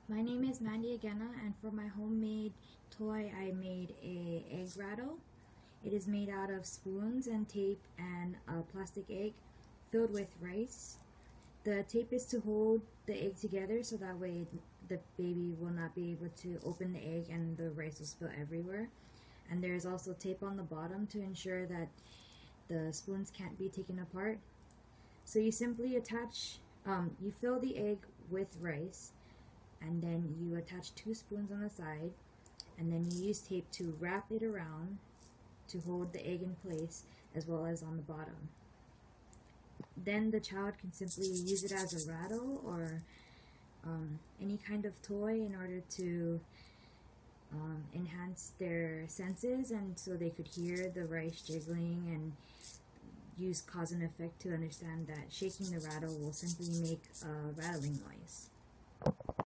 My name is Mandy Agena, and for my homemade toy I made a egg rattle. It is made out of spoons and tape and a plastic egg filled with rice. The tape is to hold the egg together so that way the baby will not be able to open the egg and the rice will spill everywhere. And there is also tape on the bottom to ensure that the spoons can't be taken apart. So you simply you fill the egg with rice, and then you attach 2 spoons on the side, and then you use tape to wrap it around to hold the egg in place as well as on the bottom. Then the child can simply use it as a rattle or any kind of toy in order to enhance their senses, and so they could hear the rice jiggling and use cause and effect to understand that shaking the rattle will simply make a rattling noise.